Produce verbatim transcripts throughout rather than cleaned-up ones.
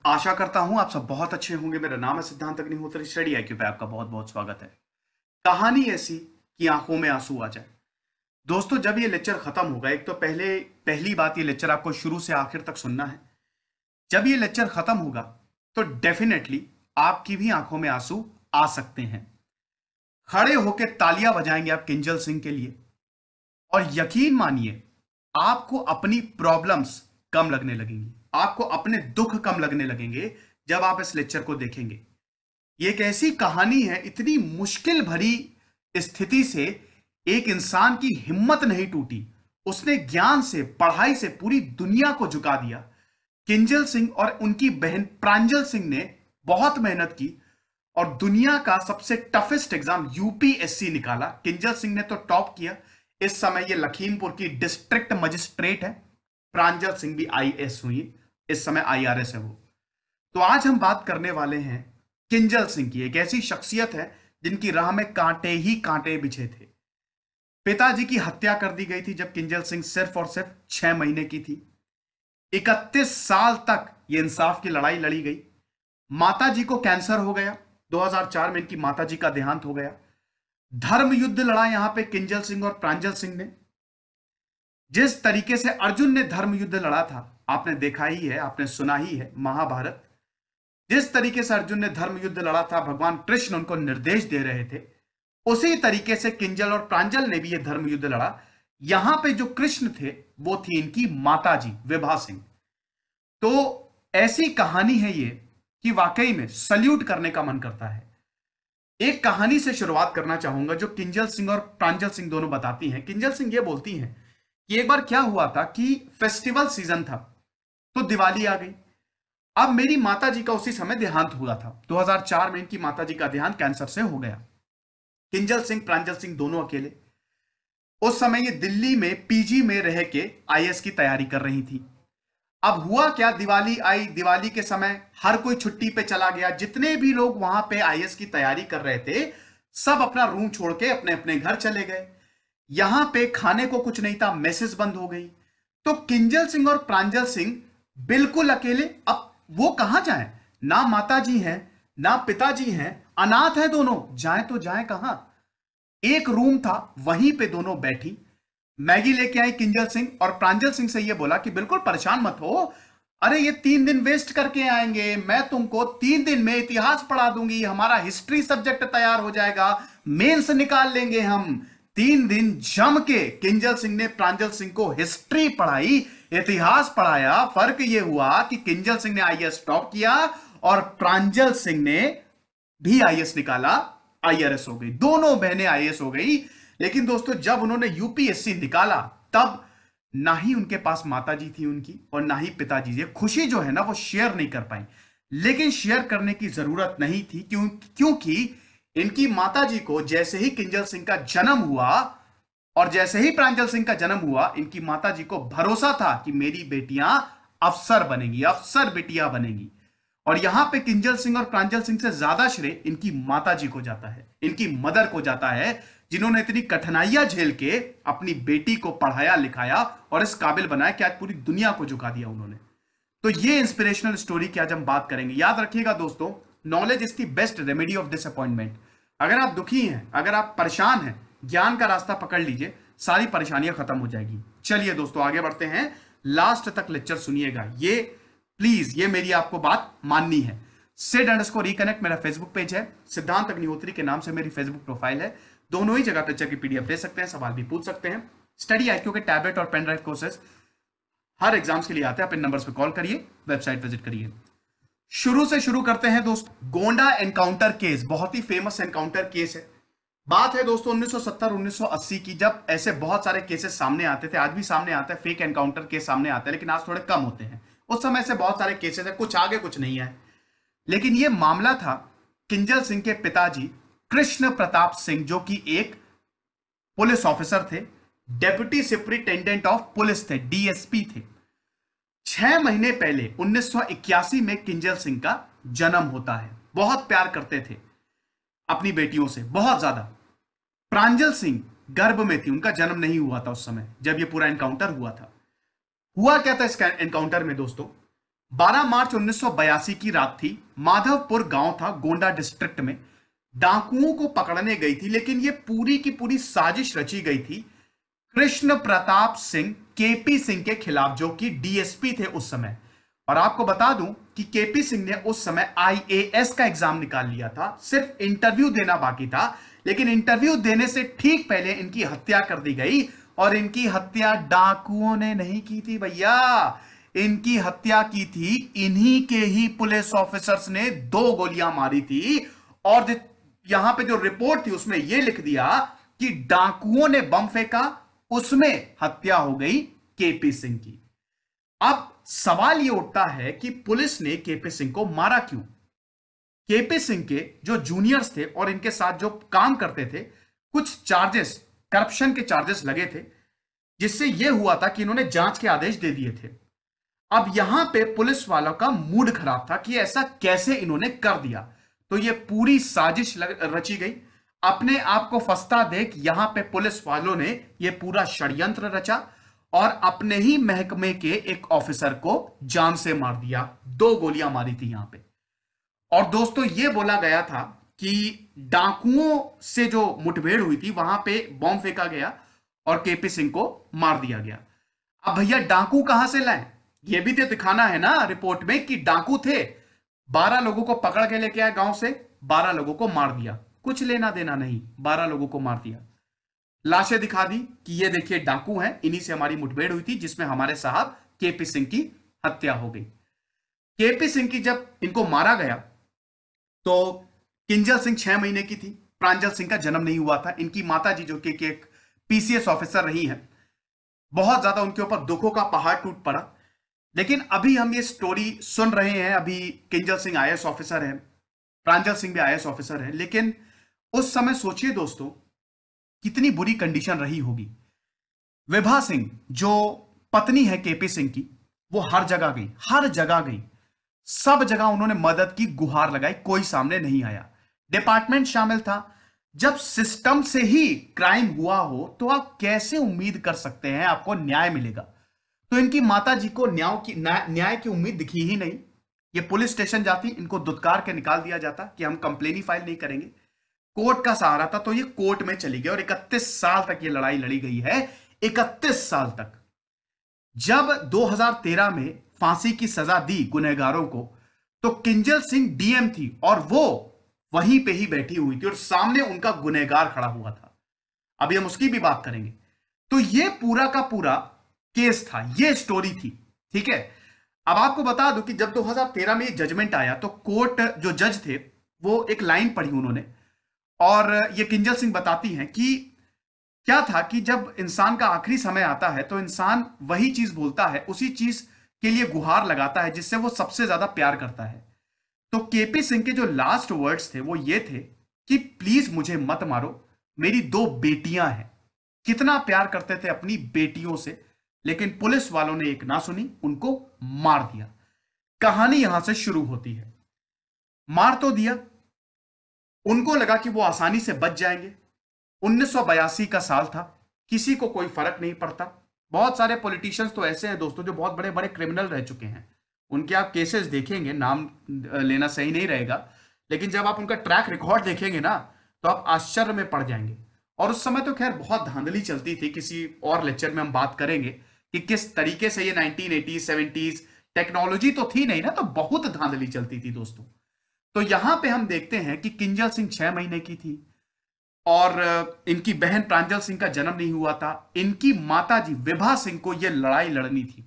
आशा करता हूं आप सब बहुत अच्छे होंगे। मेरा नाम है Siddhant Agnihotri. Study I Q पे आपका बहुत बहुत स्वागत है। कहानी ऐसी कि आंखों में आंसू आ जाए। दोस्तों, जब ये लेक्चर खत्म होगा, एक तो पहले पहली बात, ये लेक्चर आपको शुरू से आखिर तक सुनना है। जब ये लेक्चर खत्म होगा तो डेफिनेटली आपकी भी आंखों में आंसू आ सकते हैं। खड़े होकर तालियां बजाएंगे आप किंजल सिंह के लिए, और यकीन मानिए आपको अपनी प्रॉब्लम्स कम लगने लगेंगी, आपको अपने दुख कम लगने लगेंगे जब आप इस लेक्चर को देखेंगे। ये एक ऐसी कहानी है, इतनी मुश्किल भरी स्थिति से एक इंसान की हिम्मत नहीं टूटी। उसने ज्ञान से, पढ़ाई से पूरी दुनिया को झुका दिया। किंजल सिंह और उनकी बहन प्रांजल सिंह ने बहुत मेहनत की और दुनिया का सबसे टफेस्ट एग्जाम यूपीएससी निकाला। किंजल सिंह ने तो टॉप किया। इस समय ये लखीमपुर की डिस्ट्रिक्ट मजिस्ट्रेट है। प्रांजल सिंह भी आईएएस हुई, इस समय आईआरएस है वो। तो आज हम बात करने वाले हैं किंजल सिंह की, एक ऐसी शख्सियत है जिनकी राह में कांटे ही कांटे बिछे थे। पिताजी की हत्या कर दी गई थी जब किंजल सिंह सिर्फ और सिर्फ छह महीने की थी। इकतीस साल तक ये इंसाफ की लड़ाई लड़ी गई। माताजी को कैंसर हो गया। दो हज़ार चार में इनकी माताजी का देहांत हो गया। धर्म युद्ध लड़ा यहां पे किंजल सिंह और प्रांजल सिंह ने। जिस तरीके से अर्जुन ने धर्म युद्ध लड़ा था, आपने देखा ही है, आपने सुना ही है, महाभारत। जिस तरीके से अर्जुन ने धर्म युद्ध लड़ा था, भगवान कृष्ण उनको निर्देश दे रहे थे, उसी तरीके से किंजल और प्रांजल ने भी यह धर्म युद्ध लड़ा। यहां पे जो कृष्ण थे वो थी इनकी माताजी विभा सिंह। तो ऐसी कहानी है ये कि वाकई में सल्यूट करने का मन करता है। एक कहानी से शुरुआत करना चाहूंगा जो किंजल सिंह और प्रांजल सिंह दोनों बताती हैं। किंजल सिंह ये बोलती हैं कि एक बार क्या हुआ था कि फेस्टिवल सीजन था, तो दिवाली आ गई। अब मेरी माताजी का उसी समय देहांत हुआ था। दो हज़ार चार में इनकी माताजी का देहांत कैंसर से हो गया। किंजल सिंह प्रांजल सिंह दोनों अकेले। उस समय ये दिल्ली में पीजी में रह के आईएएस की तैयारी कर रही थी। अब हुआ क्या, दिवाली आई। दिवाली के समय हर कोई छुट्टी पे चला गया। जितने भी लोग वहां पे आईएएस की तैयारी कर रहे थे, सब अपना रूम छोड़ के अपने अपने घर चले गए। यहां पे खाने को कुछ नहीं था, मेसेज बंद हो गई। तो किंजल सिंह और प्रांजल सिंह बिल्कुल अकेले। अब वो कहां जाएं? ना माताजी हैं, ना पिताजी हैं, अनाथ है दोनों। जाएं तो जाएं कहां? एक रूम था, वहीं पे दोनों बैठी। मैगी लेके आई किंजल सिंह और प्रांजल सिंह से ये बोला कि बिल्कुल परेशान मत हो, अरे ये तीन दिन वेस्ट करके आएंगे, मैं तुमको तीन दिन में इतिहास पढ़ा दूंगी, हमारा हिस्ट्री सब्जेक्ट तैयार हो जाएगा, मेंस निकाल लेंगे हम। तीन दिन जम के किंजल सिंह ने प्रांजल सिंह को हिस्ट्री पढ़ाई, इतिहास पढ़ाया। फर्क ये हुआ कि किंजल सिंह ने आईएएस टॉप किया और प्रांजल सिंह ने भी आईएएस निकाला, आईआरएस हो गई। दोनों बहनें आईएएस हो गई। लेकिन दोस्तों, जब उन्होंने यूपीएससी निकाला तब ना ही उनके पास माताजी थी उनकी और ना ही पिताजी। ये खुशी जो है ना वो शेयर नहीं कर पाई। लेकिन शेयर करने की जरूरत नहीं थी, क्यों क्योंकि इनकी माताजी को जैसे ही किंजल सिंह का जन्म हुआ और जैसे ही प्रांजल सिंह का जन्म हुआ, इनकी माताजी को भरोसा था कि मेरी बेटियां अफसर बनेंगी, अफसर बेटियां बनेंगी। और यहां पे किंजल सिंह और प्रांजल सिंह से ज्यादा श्रेय इनकी माताजी को जाता है, इनकी मदर को जाता है, जिन्होंने इतनी कठिनाइयां झेल के अपनी बेटी को पढ़ाया लिखाया और इस काबिल बनाया कि आज पूरी दुनिया को झुका दिया उन्होंने। तो ये इंस्पिरेशनल स्टोरी की आज हम बात करेंगे। याद रखिएगा दोस्तों, knowledge is the best remedy of disappointment. अगर आप दुखी हैं, अगर आप परेशान हैं, ज्ञान का रास्ता पकड़ लीजिए, सारी परेशानियां खत्म हो जाएगी। चलिए दोस्तों आगे बढ़ते हैं, लास्ट तक लेक्चर सुनिएगा। ये प्लीज, ये मेरी आपको बात माननी है। सिड अंडरस्कोर रिकनेक्ट मेरा फेसबुक पेज है, सिद्धांत अग्निहोत्री के नाम से मेरी फेसबुक प्रोफाइल है। दोनों ही जगह लेक्चर की पीडीएफ ले सकते हैं, सवाल भी पूछ सकते हैं। स्टडी आईक्यू के टैबलेट और पेन ड्राइव कोर्सेज हर एग्जाम्स के लिए आते हैं। आप इन नंबर्स पे कॉल करिए, वेबसाइट विजिट करिए। शुरू से शुरू करते हैं दोस्तों। गोंडा एनकाउंटर केस बहुत ही फेमस एनकाउंटर केस है। बात है दोस्तों उन्नीस सौ सत्तर उन्नीस सौ अस्सी की, जब ऐसे बहुत सारे केसेस सामने आते थे। आज भी सामने आते हैं, फेक एनकाउंटर केस सामने आते हैं, लेकिन आज थोड़े कम होते हैं। उस समय से बहुत सारे केसेस है, कुछ आगे कुछ नहीं है। लेकिन यह मामला था किंजल सिंह के पिताजी कृष्ण प्रताप सिंह, जो कि एक पुलिस ऑफिसर थे, डेप्यूटी सुपरिटेंडेंट ऑफ पुलिस थे, डीएसपी थे। छह महीने पहले उन्नीस सौ इक्यासी में किंजल सिंह का जन्म होता है। बहुत प्यार करते थे अपनी बेटियों से, बहुत ज्यादा। प्रांजल सिंह गर्भ में थी, उनका जन्म नहीं हुआ था उस समय जब यह पूरा एनकाउंटर हुआ था। हुआ क्या था इस एनकाउंटर में दोस्तों? बारह मार्च उन्नीस सौ बयासी की रात थी। माधवपुर गांव था, गोंडा डिस्ट्रिक्ट में। डाकुओं को पकड़ने गई थी, लेकिन यह पूरी की पूरी साजिश रची गई थी कृष्ण प्रताप सिंह, केपी सिंह के खिलाफ, जो कि डीएसपी थे उस समय। और आपको बता दूं कि केपी सिंह ने उस समय आईएएस का एग्जाम निकाल लिया था, सिर्फ इंटरव्यू देना बाकी था। लेकिन इंटरव्यू देने से ठीक पहले इनकी हत्या कर दी गई। और इनकी हत्या डाकुओं ने नहीं की थी भैया, इनकी हत्या की थी इन्हीं के ही पुलिस ऑफिसर्स ने, दो गोलियां मारी थी। और यहां पे जो रिपोर्ट थी उसमें यह लिख दिया कि डाकुओं ने बम फेंका, उसमें हत्या हो गई केपी सिंह की। अब सवाल यह उठता है कि पुलिस ने केपी सिंह को मारा क्यों? केपी सिंह के जो जूनियर्स थे और इनके साथ जो काम करते थे, कुछ चार्जेस, करप्शन के चार्जेस लगे थे, जिससे यह हुआ था कि इन्होंने जांच के आदेश दे दिए थे। अब यहां पे पुलिस वालों का मूड खराब था कि ऐसा कैसे इन्होंने कर दिया। तो यह पूरी साजिश रची गई। अपने आप को फंसता देख यहां पे पुलिस वालों ने यह पूरा षड्यंत्र रचा और अपने ही महकमे के एक ऑफिसर को जान से मार दिया। दो गोलियां मारी थी यहां पे। और दोस्तों यह बोला गया था कि डाकुओं से जो मुठभेड़ हुई थी वहां पे बॉम्ब फेंका गया और केपी सिंह को मार दिया गया। अब भैया डाकू कहां से लाए? यह भी तो दिखाना है ना रिपोर्ट में कि डाकू थे। बारह लोगों को पकड़ के लेके आए गांव से, बारह लोगों को मार दिया, कुछ लेना देना नहीं, बारह लोगों को मार दिया। लाशें दिखा दी कि ये देखिए डाकू हैं, इन्हीं से हमारी मुठभेड़ हुई थी जिसमें हमारे साहब केपी सिंह की हत्या हो गई। केपी सिंह की जब इनको मारा गया तो किंजल सिंह छह महीने की थी, प्रांजल सिंह का जन्म नहीं हुआ था। इनकी माता जी जो कि एक पीसीएस ऑफिसर रही हैं, बहुत ज्यादा उनके ऊपर दुखों का पहाड़ टूट पड़ा। लेकिन अभी हम ये स्टोरी सुन रहे हैं, अभी किंजल सिंह आईएएस ऑफिसर हैं, प्रांजल सिंह भी आईएएस ऑफिसर हैं। लेकिन उस समय सोचिए दोस्तों कितनी बुरी कंडीशन रही होगी। विभा सिंह जो पत्नी है केपी सिंह की, वो हर जगह गई, हर जगह गई, सब जगह उन्होंने मदद की गुहार लगाई, कोई सामने नहीं आया। डिपार्टमेंट शामिल था। जब सिस्टम से ही क्राइम हुआ हो तो आप कैसे उम्मीद कर सकते हैं आपको न्याय मिलेगा? तो इनकी माता जी को न्याय की न्याय की उम्मीद दिखी ही नहीं। ये पुलिस स्टेशन जाती, इनको दुत्कार के निकाल दिया जाता कि हम कंप्लेन ही फाइल नहीं करेंगे। कोर्ट का सहारा था तो ये कोर्ट में चली गई और इकतीस साल तक ये लड़ाई लड़ी गई है, इकतीस साल तक। जब दो हज़ार तेरह में फांसी की सजा दी गुनहगारों को, तो किंजल सिंह डीएम थी और वो वहीं पे ही बैठी हुई थी और सामने उनका गुनहगार खड़ा हुआ था। अभी हम उसकी भी बात करेंगे। तो ये पूरा का पूरा केस था, ये स्टोरी थी, ठीक है। अब आपको बता दूं कि जब दो हज़ार तेरह में ये जजमेंट आया तो कोर्ट जो जज थे वो एक लाइन पढ़ी उन्होंने, और ये किंजल सिंह बताती हैं कि क्या था कि जब इंसान का आखिरी समय आता है तो इंसान वही चीज बोलता है, उसी चीज के लिए गुहार लगाता है जिससे वो सबसे ज्यादा प्यार करता है। तो केपी सिंह के जो लास्ट वर्ड्स थे वो ये थे कि प्लीज मुझे मत मारो, मेरी दो बेटियां हैं। कितना प्यार करते थे अपनी बेटियों से, लेकिन पुलिस वालों ने एक ना सुनी, उनको मार दिया। कहानी यहां से शुरू होती है। मार तो दिया, उनको लगा कि वो आसानी से बच जाएंगे। उन्नीस सौ बयासी का साल था, किसी को कोई फर्क नहीं पड़ता। बहुत सारे पॉलिटिशियंस तो ऐसे हैं दोस्तों जो बहुत बड़े बड़े क्रिमिनल रह चुके हैं, उनके आप केसेस देखेंगे, नाम लेना सही नहीं रहेगा, लेकिन जब आप उनका ट्रैक रिकॉर्ड देखेंगे ना तो आप आश्चर्य में पड़ जाएंगे। और उस समय तो खैर बहुत धांधली चलती थी, किसी और लेक्चर में हम बात करेंगे कि किस तरीके से ये नाइनटीन एटीज़ सेवेंटीज़, टेक्नोलॉजी तो थी नहीं ना, तो बहुत धांधली चलती थी दोस्तों। तो यहां पे हम देखते हैं कि किंजल सिंह छह महीने की थी और इनकी बहन प्रांजल सिंह का जन्म नहीं हुआ था। इनकी माताजी विभा सिंह को यह लड़ाई लड़नी थी।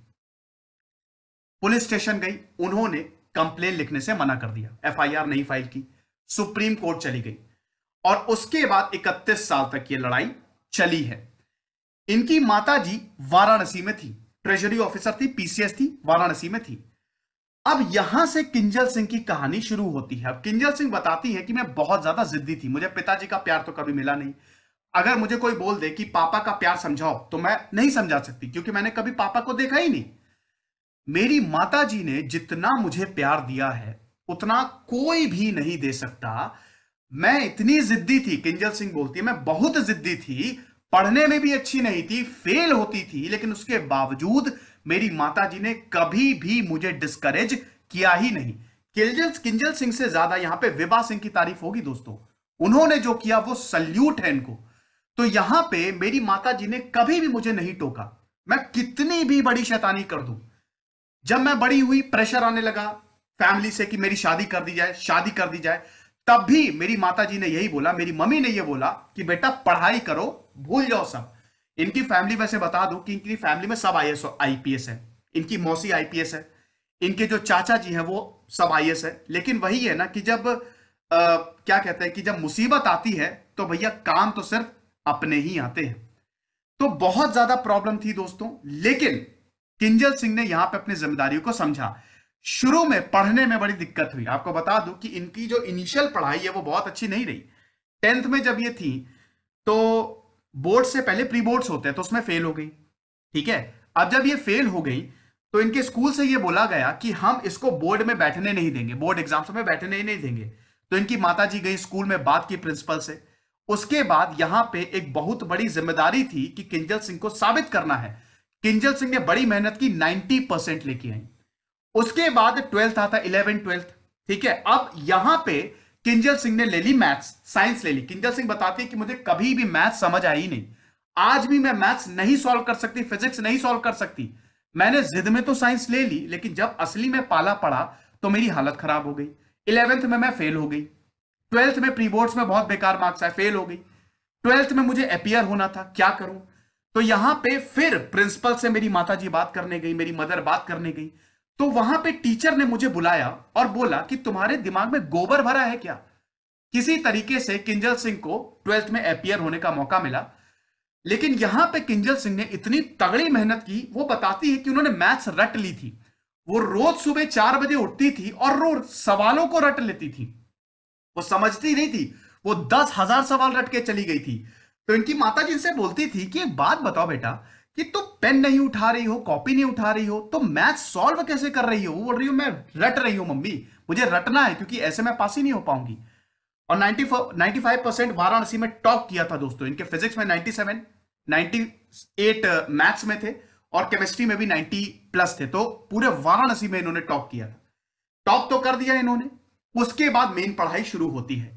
पुलिस स्टेशन गई, उन्होंने कंप्लेन लिखने से मना कर दिया, एफआईआर नहीं फाइल की, सुप्रीम कोर्ट चली गई और उसके बाद इकतीस साल तक यह लड़ाई चली है। इनकी माताजी वाराणसी में थी, ट्रेजरी ऑफिसर थी, पीसीएस थी, वाराणसी में थी। अब यहां से किंजल सिंह की कहानी शुरू होती है। अब किंजल सिंह बताती है कि मैं बहुत ज्यादा जिद्दी थी, मुझे पिताजी का प्यार तो कभी मिला नहीं। अगर मुझे कोई बोल दे कि पापा का प्यार समझाओ तो मैं नहीं समझा सकती, क्योंकि मैंने कभी पापा को देखा ही नहीं। मेरी माताजी ने जितना मुझे प्यार दिया है उतना कोई भी नहीं दे सकता। मैं इतनी जिद्दी थी, किंजल सिंह बोलती है, मैं बहुत जिद्दी थी, पढ़ने में भी अच्छी नहीं थी, फेल होती थी, लेकिन उसके बावजूद मेरी माताजी ने कभी भी मुझे डिस्करेज किया ही नहीं। किंजल किंजल सिंह से ज्यादा यहां पे विभा सिंह की तारीफ होगी दोस्तों। उन्होंने जो किया वो सल्यूट है इनको। तो यहां पे मेरी माताजी ने कभी भी मुझे नहीं टोका, मैं कितनी भी बड़ी शैतानी कर दूं। जब मैं बड़ी हुई, प्रेशर आने लगा फैमिली से कि मेरी शादी कर दी जाए, शादी कर दी जाए, तब भी मेरी माताजी ने यही बोला, मेरी मम्मी ने यह बोला कि बेटा पढ़ाई करो, भूल जाओ सब। इनकी फैमिली, वैसे बता दूं कि इनकी फैमिली में सब आईएएस आईपीएस है। इनकी मौसी आईपीएस है, इनके जो चाचा जी हैं वो सब आईएएस है। लेकिन वही है ना कि जब आ, क्या कहते हैं कि जब मुसीबत आती है तो भैया काम तो सिर्फ अपने ही आते हैं। तो बहुत ज्यादा प्रॉब्लम थी दोस्तों, लेकिन किंजल सिंह ने यहां पे अपनी जिम्मेदारियों को समझा। शुरू में पढ़ने में बड़ी दिक्कत हुई। आपको बता दूं कि इनकी जो इनिशियल पढ़ाई है वो बहुत अच्छी नहीं रही। टेंथ में जब ये थी तो बोर्ड से पहले प्री बोर्ड्स होते हैं, तो उसमें फेल हो गई। ठीक है, अब जब ये फेल हो गई तो इनके स्कूल से ये बोला गया कि हम इसको बोर्ड में बैठने नहीं देंगे, बोर्ड एग्जाम्स में बैठने ही नहीं देंगे। तो इनकी माताजी गई स्कूल में, बात की प्रिंसिपल से। उसके बाद यहां पे एक बहुत बड़ी जिम्मेदारी थी कि किंजल सिंह को साबित करना है। किंजल सिंह ने बड़ी मेहनत की, नाइंटी परसेंट लेके आई। उसके बाद ट्वेल्थ आता, इलेवन ट्वेल्थ। ठीक है, अब यहां पे किंजल सिंह ने ले ली मैथ्स, साइंस ले ली। किंजल सिंह बताती है कि मुझे कभी भी मैथ्स समझ आई ही नहीं, आज भी मैं मैथ्स नहीं सॉल्व कर सकती, फिजिक्स नहीं सॉल्व कर सकती। मैंने जिद में तो साइंस ले ली, लेकिन जब असली में पाला पड़ा तो मेरी हालत खराब हो गई। इलेवेंथ में मैं फेल हो गई, ट्वेल्थ में प्री बोर्ड्स में बहुत बेकार मार्क्स आए, फेल हो गई। ट्वेल्थ में मुझे अपियर होना था, क्या करूं। तो यहां पे फिर प्रिंसिपल से मेरी माताजी बात करने गई, मेरी मदर बात करने गई। तो वहां पे टीचर ने मुझे बुलाया और बोला कि तुम्हारे दिमाग में गोबर भरा है क्या। किसी तरीके से किंजल सिंह को ट्वेल्थ में अपियर होने का मौका मिला। लेकिन यहां पे किंजल सिंह ने इतनी तगड़ी मेहनत की, वो बताती है कि उन्होंने मैथ्स रट ली थी। वो रोज सुबह चार बजे उठती थी और रोज सवालों को रट लेती थी। वो समझती नहीं थी, वो दस हजार सवाल रट के चली गई थी। तो इनकी माता जी इनसे बोलती थी कि एक बात बताओ बेटा, कि तुम पेन नहीं उठा रही हो, कॉपी नहीं उठा रही हो, तो मैथ सॉल्व कैसे कर रही हो। वो बोल रही हो मैं रट रही हूं मम्मी, मुझे रटना है क्योंकि ऐसे मैं पास ही नहीं हो पाऊंगी। और नाइंटी फाइव परसेंट वाराणसी में टॉप किया था दोस्तों। इनके फिजिक्स में ninety seven, ninety eight maths में थे और केमिस्ट्री में भी नाइंटी प्लस थे। तो पूरे वाराणसी में इन्होंने टॉप किया था। टॉप तो कर दिया इन्होंने। उसके बाद मेन पढ़ाई शुरू होती है।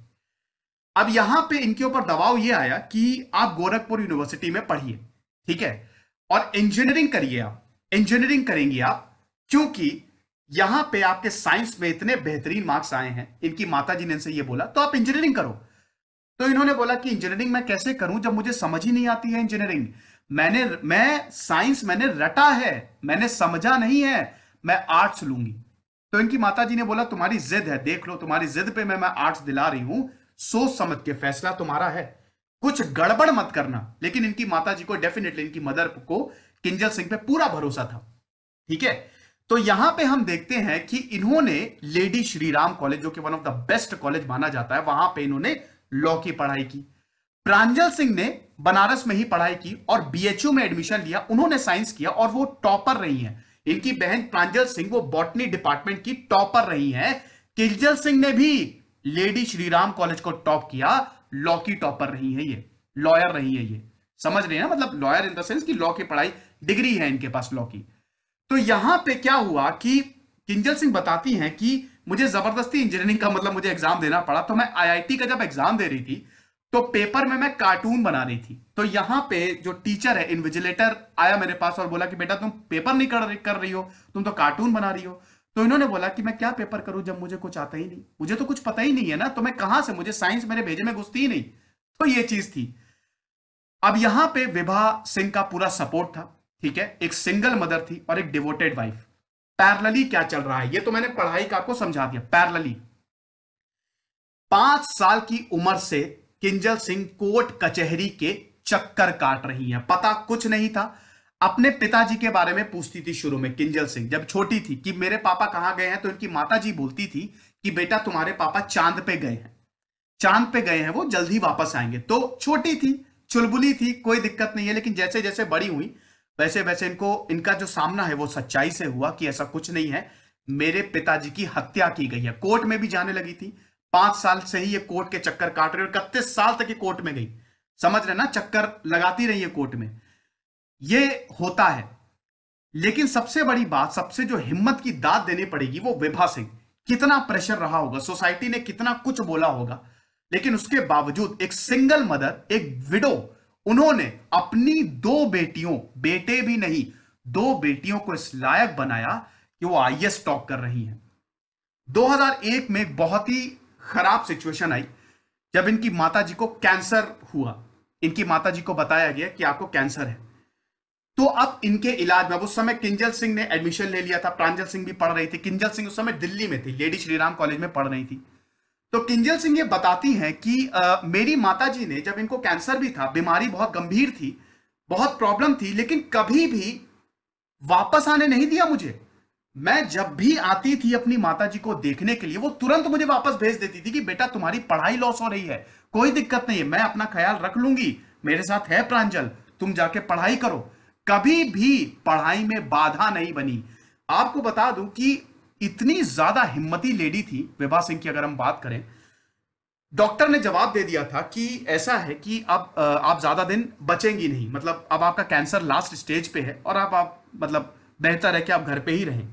अब यहां पे इनके ऊपर दबाव यह आया कि आप गोरखपुर यूनिवर्सिटी में पढ़िए, ठीक है, और इंजीनियरिंग करिए। आप इंजीनियरिंग करेंगे आप, क्योंकि यहां पे आपके साइंस में इतने बेहतरीन मार्क्स आए हैं। इनकी माताजी ने इनसे ये बोला, तो आप इंजीनियरिंग करो। तो इन्होंने बोला कि इंजीनियरिंग मैं कैसे करूं जब मुझे समझ ही नहीं आती है इंजीनियरिंग। मैंने मैं साइंस मैंने रटा है, मैंने समझा नहीं है, मैं आर्ट्स लूंगी। तो इनकी माताजी ने बोला तुम्हारी जिद है, देख लो तुम्हारी जिद पे मैं मैं आर्ट्स दिला रही हूं, सोच समझ के फैसला तुम्हारा है, कुछ गड़बड़ मत करना। लेकिन इनकी माताजी को डेफिनेटली, इनकी मदर को किंजल सिंह पे पूरा भरोसा था। ठीक है, तो यहां पे हम देखते हैं कि इन्होंने लेडी श्रीराम कॉलेज, जो कि one of the best college माना जाता है, वहां पे इन्होंने लॉ की पढ़ाई की। प्रांजल सिंह ने बनारस में ही पढ़ाई की और बीएचयू में एडमिशन लिया। उन्होंने साइंस किया और वो टॉपर रही हैं। इनकी बहन प्रांजल सिंह वो बॉटनी डिपार्टमेंट की टॉपर रही हैं। किंजल सिंह ने भी लेडी श्रीराम कॉलेज को टॉप किया, लॉ की टॉपर रही है, ये लॉयर रही है। ये समझ रहे हैं ना, मतलब लॉयर इन द सेंस की लॉ की पढ़ाई, डिग्री है इनके पास लॉ की। तो यहां पे क्या हुआ कि किंजल सिंह बताती हैं कि मुझे जबरदस्ती इंजीनियरिंग का मतलब मुझे एग्जाम देना पड़ा। तो मैं आईआईटी का जब एग्जाम दे रही थी तो पेपर में मैं कार्टून बना रही थी। तो यहां पे जो टीचर है, इन्विजिलेटर आया मेरे पास और बोला कि बेटा तुम पेपर नहीं कर, कर रही हो, तुम तो कार्टून बना रही हो। तो इन्होंने बोला कि मैं क्या पेपर करूं जब मुझे कुछ आता ही नहीं, मुझे तो कुछ पता ही नहीं है ना, तो मैं कहां से, मुझे साइंस मेरे भेजे में घुसती ही नहीं। तो ये चीज थी। अब यहां पे विभा सिंह का पूरा सपोर्ट था। ठीक है, एक सिंगल मदर थी और एक डिवोटेड वाइफ। पैरेलली क्या चल रहा है, ये तो मैंने पढ़ाई का आपको समझा दिया। पैरेलली पांच साल की उम्र से किंजल सिंह कोर्ट कचहरी के चक्कर काट रही हैं। पता कुछ नहीं था। अपने पिताजी के बारे में पूछती थी शुरू में किंजल सिंह, जब छोटी थी, कि मेरे पापा कहां गए हैं। तो इनकी माताजी बोलती थी कि बेटा तुम्हारे पापा चांद पे गए हैं, चांद पे गए हैं, वो जल्दी वापस आएंगे। तो छोटी थी, चुलबुली थी, कोई दिक्कत नहीं है। लेकिन जैसे जैसे बड़ी हुई वैसे वैसे इनको, इनका जो सामना है वो सच्चाई से हुआ कि ऐसा कुछ नहीं है, मेरे पिताजी की हत्या की गई है। कोर्ट में भी जाने लगी थी। पांच साल से ही ये कोर्ट के चक्कर काट रही है और इकतीस साल तक ये कोर्ट में गई। समझ रहे ना, चक्कर लगाती रही है कोर्ट में। ये होता है। लेकिन सबसे बड़ी बात, सबसे जो हिम्मत की दाद देनी पड़ेगी वो विभा सिंह। कितना प्रेशर रहा होगा, सोसाइटी ने कितना कुछ बोला होगा, लेकिन उसके बावजूद एक सिंगल मदर, एक विडो, उन्होंने अपनी दो बेटियों, बेटे भी नहीं, दो बेटियों को इस लायक बनाया कि वो आईएएस टॉप कर रही हैं। दो हज़ार एक में एक बहुत ही खराब सिचुएशन आई जब इनकी माताजी को कैंसर हुआ। इनकी माताजी को बताया गया कि आपको कैंसर है। तो अब इनके इलाज में, उस समय किंजल सिंह ने एडमिशन ले लिया था, प्रांजल सिंह भी पढ़ रही थी। किंजल सिंह उस समय दिल्ली में थी, लेडी श्रीराम कॉलेज में पढ़ रही थी। तो किंजल सिंह ये बताती हैं कि आ, मेरी माताजी ने, जब इनको कैंसर भी था, बीमारी बहुत गंभीर थी, बहुत प्रॉब्लम थी, लेकिन कभी भी वापस आने नहीं दिया मुझे। मैं जब भी आती थी अपनी माताजी को देखने के लिए, वो तुरंत मुझे वापस भेज देती थी कि बेटा तुम्हारी पढ़ाई लॉस हो रही है, कोई दिक्कत नहीं है, मैं अपना ख्याल रख लूंगी, मेरे साथ है प्रांजल, तुम जाके पढ़ाई करो। कभी भी पढ़ाई में बाधा नहीं बनी। आपको बता दूं कि इतनी ज्यादा हिम्मती लेडी थी विभा सिंह की। अगर हम बात करें, डॉक्टर ने जवाब दे दिया था कि ऐसा है कि अब अ, आप ज्यादा दिन बचेंगी नहीं, मतलब अब आपका कैंसर लास्ट स्टेज पे है और अब आप मतलब बेहतर है कि आप घर पे ही रहें।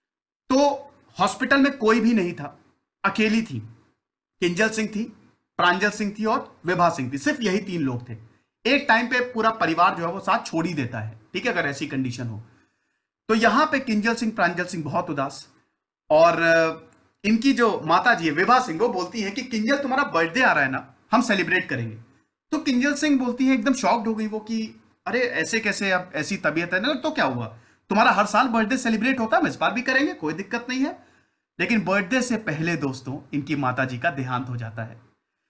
तो हॉस्पिटल में कोई भी नहीं था, अकेली थी, किंजल सिंह थी, प्रांजल सिंह थी और विभा सिंह थी, सिर्फ यही तीन लोग थे। एक टाइम पे पूरा परिवार जो है वो साथ छोड़ ही देता है, ठीक है, अगर ऐसी कंडीशन हो। तो यहां पे किंजल सिंह, प्रांजल सिंह बहुत उदास, और अ, इनकी जो माता जी है विभा सिंह, वो बोलती है कि किंजल तुम्हारा बर्थडे आ रहा है ना, हम सेलिब्रेट करेंगे। तो किंजल सिंह बोलती है, एकदम शॉक्ड हो गई वो कि अरे ऐसे कैसे, अब ऐसी तबीयत है ना, तो क्या हुआ, तुम्हारा हर साल बर्थडे सेलिब्रेट होता है, हम इस बार भी करेंगे, कोई दिक्कत नहीं है। लेकिन बर्थडे से पहले दोस्तों इनकी माता जी का देहांत हो जाता है।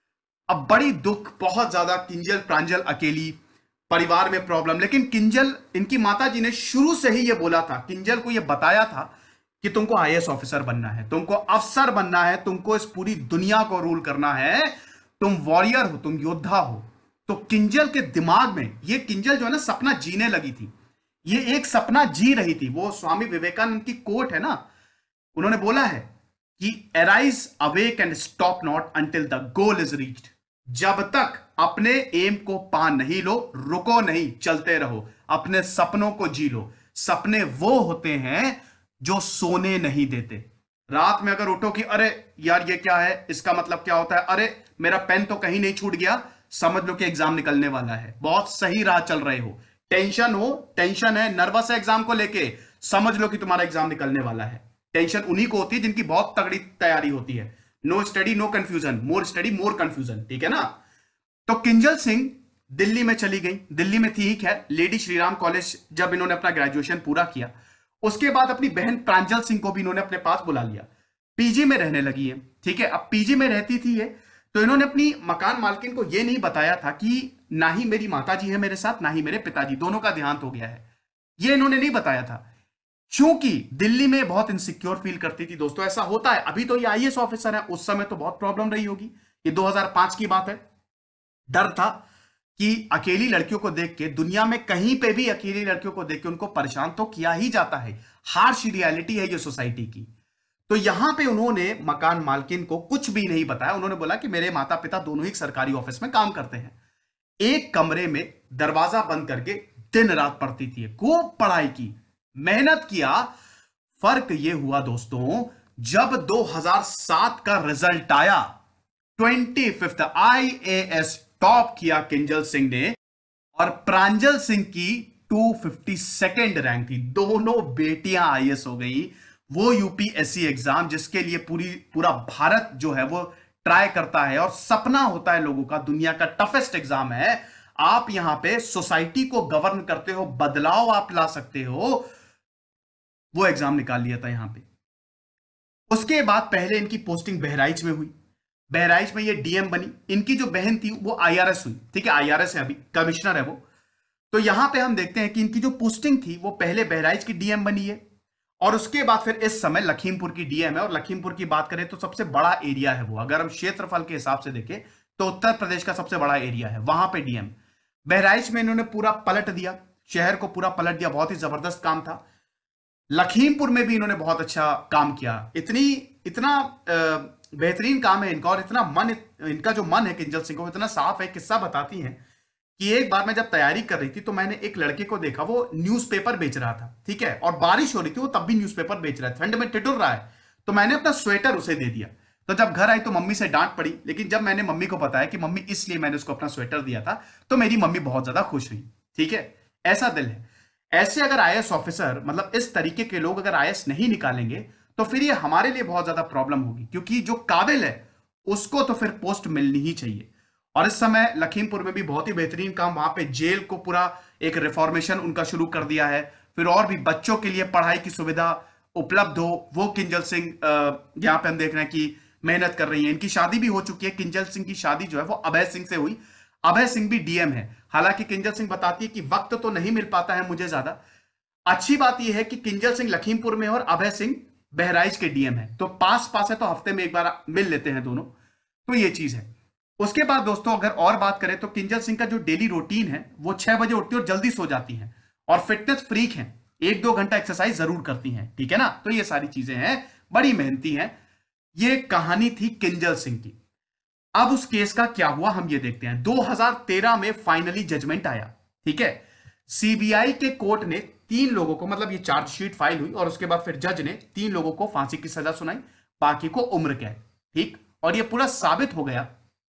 अब बड़ी दुख, बहुत ज्यादा, किंजल प्रांजल अकेली, परिवार में प्रॉब्लम। लेकिन किंजल, इनकी माता जी ने शुरू से ही यह बोला था, किंजल को यह बताया था कि तुमको आईएएस ऑफिसर बनना है, तुमको अफसर बनना है, तुमको इस पूरी दुनिया को रूल करना है, तुम वॉरियर हो, तुम योद्धा हो। तो किंजल के दिमाग में ये, किंजल जो है ना, सपना जीने लगी थी, ये एक सपना जी रही थी। वो स्वामी विवेकानंद की कोट है ना, उन्होंने बोला है कि arise awake and stop not until the goal is reached. जब तक अपने एम को पा नहीं लो, रुको नहीं, चलते रहो, अपने सपनों को जी लो। सपने वो होते हैं जो सोने नहीं देते। रात में अगर उठो कि अरे यार ये क्या है, इसका मतलब क्या होता है, अरे मेरा पेन तो कहीं नहीं छूट गया, समझ लो कि एग्जाम निकलने वाला है। बहुत सही राह चल रहे हो, टेंशन हो, टेंशन है, नर्वस है एग्जाम को लेके, समझ लो कि तुम्हारा एग्जाम निकलने वाला है। टेंशन उन्हीं को होती है जिनकी बहुत तगड़ी तैयारी होती है। No study no confusion, more study more confusion, ठीक है ना। तो किंजल सिंह दिल्ली में चली गई, दिल्ली में थी, खैर, लेडी श्रीराम कॉलेज, जब इन्होंने अपना ग्रेजुएशन पूरा किया, उसके बाद अपनी बहन प्रांजल सिंह को भी इन्होंने अपने पास बुला लिया। पीजी में रहने लगी है, ठीक है। अब पीजी में रहती थी ये, तो इन्होंने अपनी मकान मालकिन को यह नहीं बताया था कि ना ही मेरी माताजी है मेरे साथ, ना ही मेरे पिताजी, दोनों का देहांत हो गया है, ये इन्होंने नहीं बताया था। क्योंकि दिल्ली में बहुत इनसिक्योर फील करती थी दोस्तों, ऐसा होता है। अभी तो ये आईएएस ऑफिसर है, उस समय तो बहुत प्रॉब्लम रही होगी, ये दो हज़ार पाँच की बात है। डर था कि अकेली लड़कियों को देख के, दुनिया में कहीं पे भी अकेली लड़कियों को देख के उनको परेशान तो किया ही जाता है, हार्श रियलिटी है ये सोसाइटी की। तो यहां पे उन्होंने मकान मालकिन को कुछ भी नहीं बताया, उन्होंने बोला कि मेरे माता पिता दोनों ही सरकारी ऑफिस में काम करते हैं। एक कमरे में दरवाजा बंद करके दिन रात पढ़ती थी, खूब पढ़ाई की, मेहनत किया। फर्क यह हुआ दोस्तों, जब दो हज़ार सात का रिजल्ट आया, पच्चीसवीं आईएएस टॉप किया किंजल सिंह ने, और प्रांजल सिंह की दो सौ बावन रैंक थी। दोनों बेटियां आईएएस हो गई। वो यूपीएससी एग्जाम जिसके लिए पूरी पूरा भारत जो है वो ट्राई करता है और सपना होता है लोगों का, दुनिया का टफेस्ट एग्जाम है। आप यहां पे सोसाइटी को गवर्न करते हो, बदलाव आप ला सकते हो, वो एग्जाम निकाल लिया था यहां पे। उसके बाद पहले इनकी पोस्टिंग बहराइच में हुई, बहराइच में ये डीएम बनी। इनकी जो बहन थी वो आईआरएस हुई, ठीक है, आईआरएस है, अभी कमिश्नर है वो। तो यहां पे हम देखते हैं कि इनकी जो पोस्टिंग थी वो पहले बहराइच की डीएम बनी है, और उसके बाद फिर इस समय लखीमपुर की डीएम है। और लखीमपुर की बात करें तो सबसे बड़ा एरिया है वो, अगर हम क्षेत्रफल के हिसाब से देखें तो उत्तर प्रदेश का सबसे बड़ा एरिया है, वहां पे डीएम। बहराइच में इन्होंने पूरा पलट दिया, शहर को पूरा पलट दिया, बहुत ही जबरदस्त काम था। लखीमपुर में भी इन्होंने बहुत अच्छा काम किया। इतनी इतना बेहतरीन काम है इनका, और इतना मन, इनका जो मन है किंजल सिंह को इतना साफ है। किस्सा बताती हैं कि एक बार मैं जब तैयारी कर रही थी तो मैंने एक लड़के को देखा, वो न्यूज़पेपर बेच रहा था, ठीक है, और बारिश हो रही थी, वो तब भी न्यूज़पेपर बेच रहा है, ठंड में ठिठुर रहा है, तो मैंने अपना स्वेटर उसे दे दिया। तो जब घर आई तो मम्मी से डांट पड़ी, लेकिन जब मैंने मम्मी को बताया कि मम्मी इसलिए मैंने उसको अपना स्वेटर दिया था, तो मेरी मम्मी बहुत ज्यादा खुश हुई। ठीक है, ऐसा दिल है। ऐसे अगर आईएएस ऑफिसर, मतलब इस तरीके के लोग अगर आईएएस नहीं निकालेंगे तो फिर ये हमारे लिए बहुत ज्यादा प्रॉब्लम होगी, क्योंकि जो काबिल है उसको तो फिर पोस्ट मिलनी ही चाहिए। और इस समय लखीमपुर में भी बहुत ही बेहतरीन काम, वहां पे जेल को पूरा एक रिफॉर्मेशन उनका शुरू कर दिया है, फिर और भी बच्चों के लिए पढ़ाई की सुविधा उपलब्ध हो, वो किंजल सिंह यहाँ पे हम देख रहे हैं कि मेहनत कर रही है। इनकी शादी भी हो चुकी है, किंजल सिंह की शादी जो है वो अभय सिंह से हुई। अभय सिंह भी डीएम है, हालांकि किंजल सिंह बताती है कि वक्त तो नहीं मिल पाता है मुझे ज्यादा। अच्छी बात यह है कि किंजल सिंह लखीमपुर में और अभय सिंह बहराइच के डीएम है, तो पास पास है, तो हफ्ते में एक बार मिल लेते हैं दोनों, तो ये चीज है। उसके बाद दोस्तों अगर और बात करें तो किंजल सिंह का जो डेली रूटीन है, वो छह बजे उठती है और जल्दी सो जाती हैं, और फिटनेस फ्रीक हैं, एक दो घंटा एक्सरसाइज जरूर करती हैं, ठीक है ना। तो ये सारी चीजें हैं, बड़ी मेहनती हैं। ये कहानी थी किंजल सिंह की। अब उस केस का क्या हुआ हम ये देखते हैं। दो हज़ार तेरह में फाइनली जजमेंट आया, ठीक है। सीबीआई के कोर्ट ने तीन लोगों को, मतलब ये चार्जशीट फाइल हुई और उसके बाद फिर जज ने तीन लोगों को फांसी की सजा सुनाई, बाकी को उम्र कैद, ठीक। और ये पूरा साबित हो गया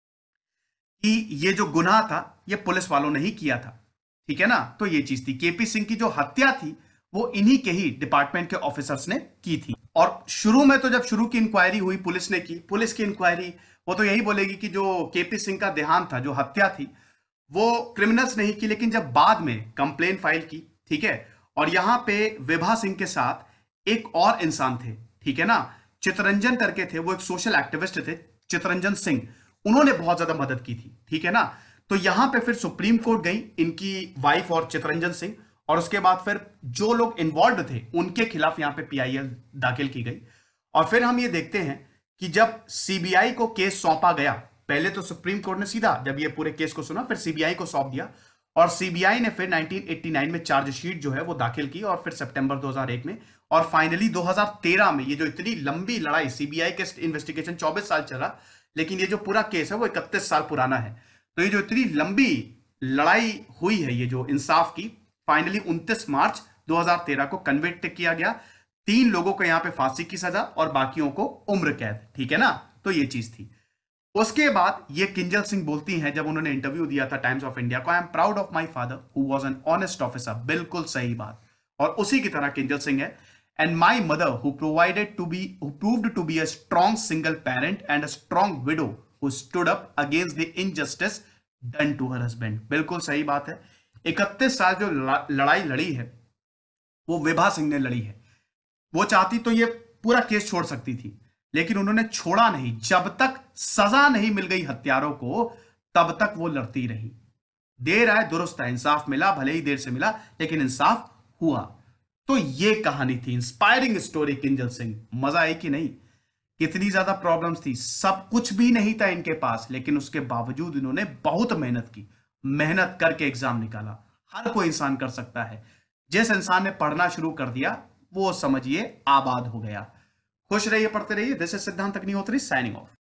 कि ये जो गुनाह था ये पुलिस वालों ने ही किया था, ठीक है ना। तो ये चीज थी, केपी सिंह की जो हत्या थी वो इन्हीं के ही डिपार्टमेंट के ऑफिसर्स ने की थी। और शुरू में तो जब शुरू की इंक्वायरी हुई, पुलिस ने की, पुलिस की इंक्वायरी वो तो यही बोलेगी कि जो केपी सिंह का देहांत था, जो हत्या थी, वो क्रिमिनल्स नहीं की। लेकिन जब बाद में कंप्लेन फाइल की, ठीक है, और यहां पे विभा सिंह के साथ एक और इंसान थे, ठीक है ना, चितरंजन करके थे, वो एक सोशल एक्टिविस्ट थे, चितरंजन सिंह, उन्होंने बहुत ज्यादा मदद की थी, ठीक है ना। तो यहां पे फिर सुप्रीम कोर्ट गई इनकी वाइफ और चितरंजन सिंह, और उसके बाद फिर जो लोग इन्वॉल्व थे उनके खिलाफ यहां पे पीआईएल दाखिल की गई। और फिर हम ये देखते हैं कि जब सीबीआई को केस सौंपा गया, पहले तो सुप्रीम कोर्ट ने सीधा जब ये पूरे केस को सुना, फिर सीबीआई को सौंप दिया, और सीबीआई ने फिर उन्नीस सौ नवासी में चार्जशीट जो है वो दाखिल की, और फिर सितंबर दो हज़ार एक में, और फाइनली दो हज़ार तेरह में ये जो इतनी लंबी लड़ाई, सीबीआई के इन्वेस्टिगेशन चौबीस साल चला, लेकिन ये जो पूरा केस है वो इकतीस साल पुराना है। तो ये जो इतनी लंबी लड़ाई हुई है ये जो इंसाफ की, फाइनली उनतीस मार्च दो हज़ार तेरह को कन्विक्ट किया गया। तीन लोगों को यहां पे फांसी की सजा और बाकियों को उम्र कैद, ठीक है ना। तो ये चीज थी। उसके बाद ये किंजल सिंह बोलती हैं, जब उन्होंने इंटरव्यू दिया था टाइम्स ऑफ इंडिया को, I am proud of my father who was an honest officer. बिल्कुल सही बात, और उसी की तरह किंजल सिंह है, and my mother who provided to be who proved to be a strong single parent and a strong widow who stood up against the injustice done to her husband. बिल्कुल सही बात है। इकतीस साल जो लड़ाई लड़ी है वो विभा सिंह ने लड़ी है। वो चाहती तो ये पूरा केस छोड़ सकती थी, लेकिन उन्होंने छोड़ा नहीं। जब तक सजा नहीं मिल गई हत्यारों को, तब तक वो लड़ती रही। देर आए दुरुस्त है, इंसाफ मिला, भले ही देर से मिला, लेकिन इंसाफ हुआ। तो ये कहानी थी, इंस्पायरिंग स्टोरी किंजल सिंह। मजा आई कि नहीं? कितनी ज्यादा प्रॉब्लम्स थी, सब कुछ भी नहीं था इनके पास, लेकिन उसके बावजूद इन्होंने बहुत मेहनत की, मेहनत करके एग्जाम निकाला। हर कोई इंसान कर सकता है। जिस इंसान ने पढ़ना शुरू कर दिया वो समझिए आबाद हो गया। खुश रहिए, पढ़ते रहिए। दिस इज सिद्धांत अग्निहोत्री साइनिंग ऑफ।